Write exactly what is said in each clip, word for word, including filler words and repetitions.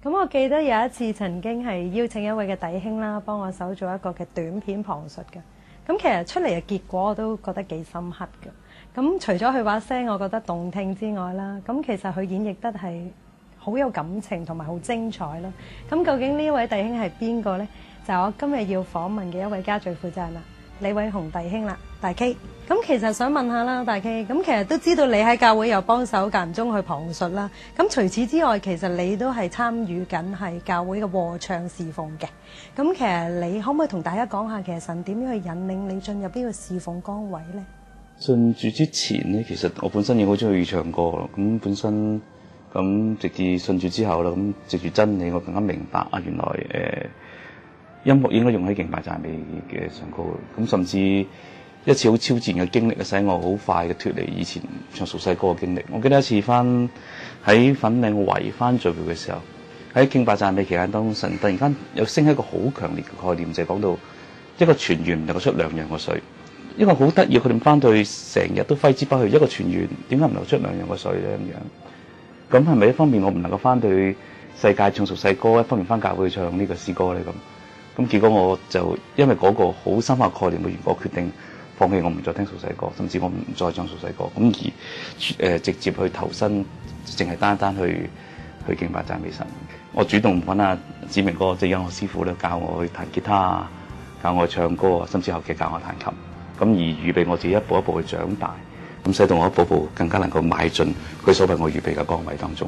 咁我記得有一次曾經係邀請一位嘅弟兄啦，幫我手做一個嘅短片旁述嘅。咁其實出嚟嘅結果我都覺得幾深刻嘅。咁除咗佢把聲我覺得動聽之外啦，咁其實佢演繹得係好有感情同埋好精彩啦。咁究竟呢位弟兄係邊個呢？就係我今日要訪問嘅一位家聚負責人啦，李偉雄弟兄啦，大 K。咁其實想問下啦，大 K，咁其實都知道你喺教會又幫手間唔中去旁述啦。咁除此之外，其實你都係參與緊係教會嘅和唱侍奉嘅。咁其實你可唔可以同大家講下，其實神點樣去引領你進入呢個侍奉崗位呢？ 信主之前咧，其實我本身已經好中意唱歌咯。咁本身咁直至信主之後啦，咁藉住真理，我更加明白啊，原來誒、呃、音樂應該用喺敬拜讚美嘅上高。咁甚至一次好超自然嘅經歷，使我好快嘅脫離以前唱俗世歌嘅經歷。我記得一次翻喺粉嶺圍翻聚會嘅時候，喺敬拜讚美期間當中，神突然間有升起一個好強烈嘅概念，就係、是、講到一個泉源唔能夠出兩樣嘅水。一個好得意，佢哋翻到去成日都揮之不去。一個泉源點解唔能夠出兩樣嘅水咧？咁樣咁係咪一方面我唔能夠翻到去世界唱俗世歌，一方面翻教會唱呢個詩歌咧？咁咁結果我就因為嗰個好深刻概念嘅緣故，決定放棄，我唔再聽俗世歌，甚至我唔再唱俗世歌，咁而誒、呃、直接去投身，淨係單單去去敬拜讚美神。我主動揾阿子明哥，即係音樂師傅咧，教我去彈吉他，教我去唱歌，甚至後期教我彈琴。咁而預備我自己一步一步去長大，咁使到我一步步更加能夠邁進佢所為我預備嘅崗位當中。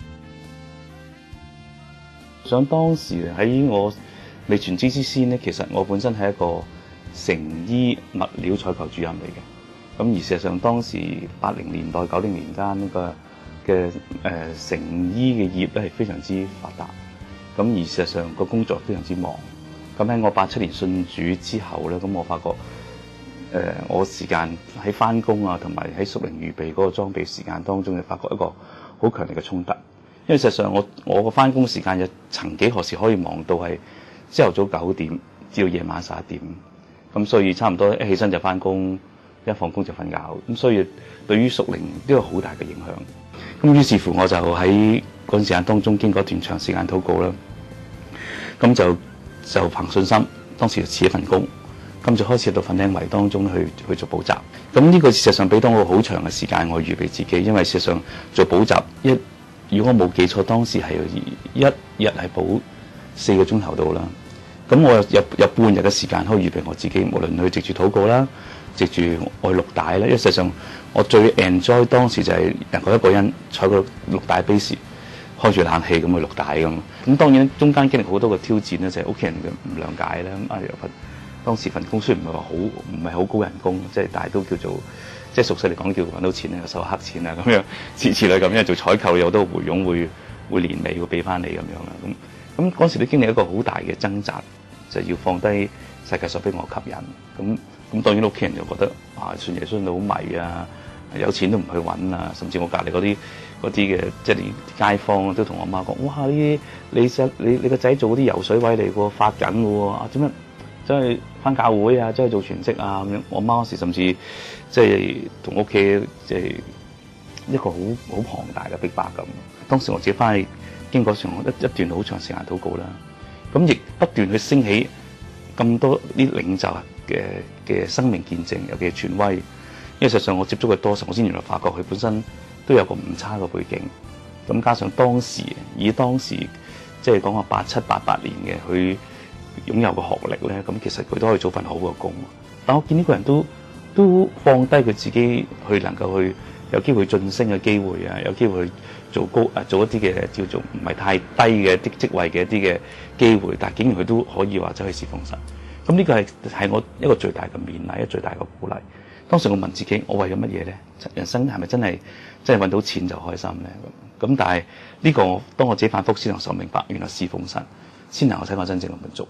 想當時喺我未全知之先咧，其實我本身係一個成衣物料採購主任嚟嘅。咁而事實上當時八零年代、九零年間呢個嘅誒成衣嘅業咧係非常之發達。咁而事實上個工作非常之忙。咁喺我八七年信主之後咧，咁我發覺。誒、呃，我時間喺翻工啊，同埋喺屬靈預備嗰個裝備時間當中，就發覺一個好強烈嘅衝突。因為實際上我我個翻工時間，有曾幾何時可以忙到係朝頭早九點至到夜晚十一點，咁所以差唔多一起身就翻工，一放工就瞓覺。咁所以對於屬靈都有好大嘅影響。咁於是乎我就喺嗰陣時間當中，經過一段長時間禱告啦，咁就就憑信心，當時就辭一份工。咁就開始到粉嶺圍當中去去做補習。咁呢個事實上俾到我好長嘅時間，我預備自己，因為事實上做補習一，如果我冇記錯，當時係一日係補四個鐘頭到啦。咁我有有半日嘅時間可以預備我自己，無論去藉住禱告啦，藉住我錄帶啦。因為事實上我最 enjoy 當時就係能夠一個人坐個錄帶 base，開住冷氣咁去錄帶咁。咁當然中間經歷好多個挑戰咧，就係屋企人嘅唔諒解啦。啊有份。當時份工雖然唔係話好，唔係好高人工，即係但係都叫做，即係熟悉嚟講叫揾到錢咧，收黑錢啊咁樣，次次類咁樣做採購有好多回傭會會年尾會俾翻你咁樣啦。咁咁嗰時都經歷一個好大嘅掙扎，就要放低世界所俾我吸引。咁咁當然屋企人就覺得啊，信耶穌信到好迷啊，有錢都唔去揾啊，甚至我隔離嗰啲嗰啲嘅即係啲街坊都同我媽講：哇！呢你細你你個仔做嗰啲油水位嚟喎，發緊嘅喎，啊點解？走去翻教會啊，走去做全職啊咁樣。我媽嗰時甚至即係同屋企即係一個好好龐大嘅逼迫咁。當時我自己翻去經過上一一段好長時間禱告啦，咁亦不斷去升起咁多啲領袖嘅嘅生命見證，尤其係權威。因為實際上我接觸嘅多時，我先原來發覺佢本身都有個唔差嘅背景。咁加上當時以當時即係講話八七八八年嘅佢。擁有個學歷咧，咁其實佢都可以做份好嘅工。但我見呢個人都都放低佢自己，去能夠去有機會晉升嘅機會啊，有機會去做高啊，做一啲嘅叫做唔係太低嘅啲職位嘅一啲嘅機會，但係竟然佢都可以話走去侍奉神。咁呢個係係我一個最大嘅勉勵，一個最大嘅鼓勵。當時我問自己，我為咗乜嘢咧？人生係咪真係真係揾到錢就開心咧？咁但係呢個當我自己反覆思量時，明白原來侍奉神先能夠使我真正嘅滿足。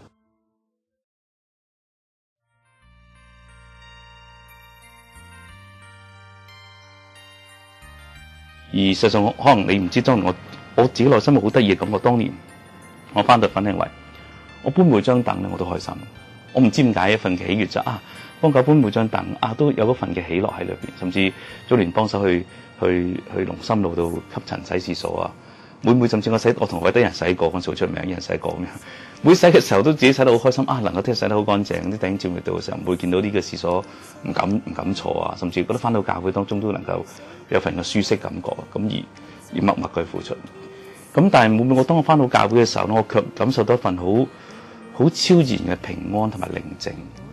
而實際上，可能你唔知，當年我我自己內心好得意嘅感覺。當年我翻到粉嶺圍，我搬每張凳咧，我都開心。我唔知點解一份嘅喜悅就啊，幫狗搬每張凳啊，都有嗰份嘅喜樂喺裏邊。甚至早年幫手去去去龍琛路度吸塵洗廁所啊， 每每甚至我洗，我同韋德人洗過，嗰陣時好出名，有人洗過咁樣。每洗嘅時候都自己洗得好開心啊！能夠聽日洗得好乾淨，啲弟兄姊妹到嘅時候唔會見到呢個廁所唔敢唔敢坐啊，甚至覺得翻到教會當中都能夠有份嘅舒適感覺，咁而而默默去付出。咁但係每每我當我翻到教會嘅時候咧，我卻感受到一份好好超然嘅平安同埋寧靜。